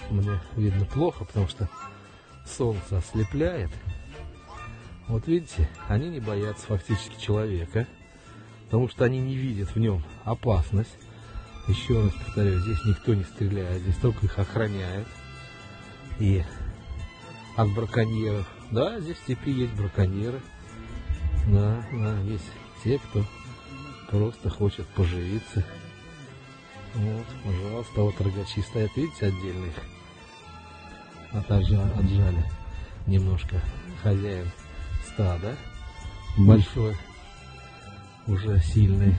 мне видно плохо, потому что солнце ослепляет. Вот видите, они не боятся фактически человека, потому что они не видят в нем опасность. Еще раз повторяю, здесь никто не стреляет, здесь только их охраняют. И от браконьеров. Да, здесь в степи есть браконьеры. Да, есть те, кто просто хочет поживиться. Вот, пожалуйста, вот рогачи стоят, видите, отдельно их. А также отжали немножко хозяин стада. Большой, уже сильный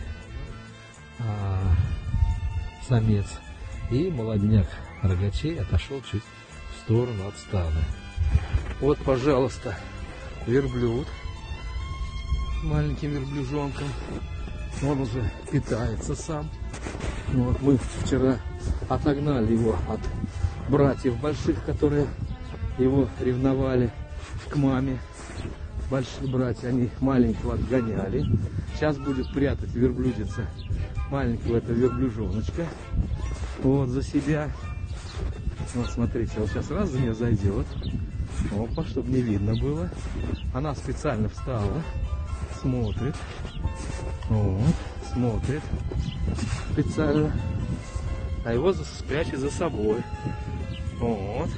самец. И молодняк рогачей отошел чуть в сторону от стада. Вот, пожалуйста, верблюд с маленьким верблюжонком. Он уже питается сам. Вот, мы вчера отогнали его от братьев больших, которые его ревновали к маме. Большие братья, они маленького отгоняли. Сейчас будет прятать верблюдица маленького этого верблюжоночка. Вот, за себя. Вот, смотрите, вот сейчас раз за нее зайдет. Опа, чтобы не видно было. Она специально встала, смотрит. Вот, смотрит специально. А его спрячет за собой. Вот.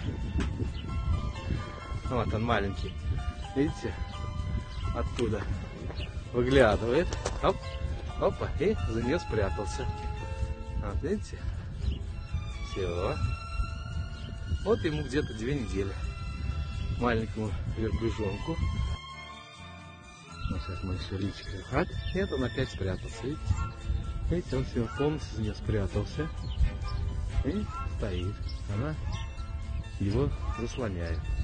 Вот он маленький. Видите? Оттуда выглядывает. Оп, опа, и за нее спрятался. Вот, видите? Все. Вот ему где-то 2 недели. Маленькому верблюжонку. Ну, сейчас мы еще личикой. А нет, он опять спрятался. Видите? Видите, он все полностью за нее спрятался. И стоит. Она его заслоняет.